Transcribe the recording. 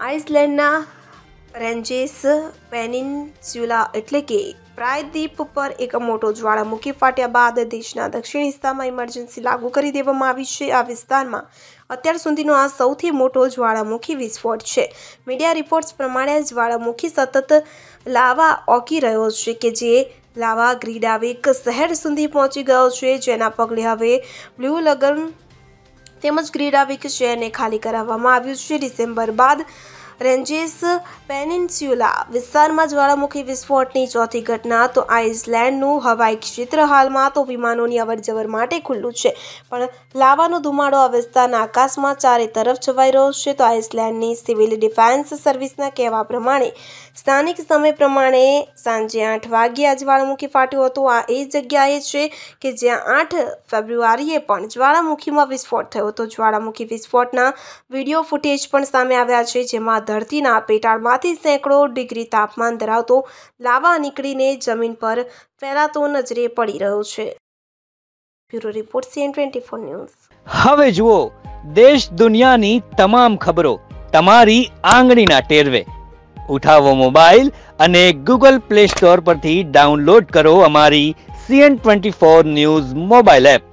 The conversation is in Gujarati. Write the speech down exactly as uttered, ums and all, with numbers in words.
આઇસલેન્ડના રેન્જેસ પેનિન્સ્યુલા એટલે કે પ્રાયદ્વીપ પર એક મોટો જ્વાળામુખી ફાટ્યા બાદ દેશના દક્ષિણ હિસ્સામાં ઇમરજન્સી લાગુ કરી દેવામાં આવી છે। આ વિસ્તારમાં અત્યાર સુધીનો આ સૌથી મોટો જ્વાળામુખી વિસ્ફોટ છે। મીડિયા રિપોર્ટ્સ પ્રમાણે જ્વાળામુખી સતત લાવા ઓકી રહ્યો છે કે જે લાવા ગ્રીડાવિક શહેર સુધી પહોંચી ગયો છે, જેના પગલે હવે બ્લુ લગન તેમજ ગ્રીડાવિક શહેરને ખાલી કરાવવામાં આવ્યું છે। ડિસેમ્બર બાદ રેન્જેસ પેનિન્સ્યુલા વિસ્તારમાં જ્વાળામુખી વિસ્ફોટની ચોથી ઘટના। તો આઇસલેન્ડનું હવાઈ ક્ષેત્ર હાલમાં તો વિમાનોની અવરજવર માટે ખુલ્લું છે, પણ લાવાનો ધુમાડો આ વિસ્તારના આકાશમાં ચારે તરફ છવાઈ રહ્યો છે। તો આઇસલેન્ડની સિવિલ ડિફેન્સ સર્વિસના કહેવા પ્રમાણે સ્થાનિક સમય પ્રમાણે સાંજે આઠ વાગ્યે આ જ્વાળામુખી ફાટ્યો હતો। આ એ જગ્યાએ છે કે જ્યાં આઠ ફેબ્રુઆરીએ પણ જ્વાળામુખીમાં વિસ્ફોટ થયો હતો। જ્વાળામુખી વિસ્ફોટના વિડીયો ફૂટેજ પણ સામે આવ્યા છે, જેમાં ધરતીના પેટાળમાંથી સેંકડો ડિગ્રી તાપમાન ધરાવતો લાવા નીકળીને જમીન પર ફેલાતો નજરે પડી રહ્યો છે। Bureau report CN twenty four news. હવે જુઓ દેશ દુનિયાની તમામ ખબરો તમારી આંગળીના ટેરવે। ઉઠાવો મોબાઈલ અને ગૂગલ પ્લે સ્ટોર પરથી ડાઉનલોડ કરો અમારી CN twenty four news mobile app.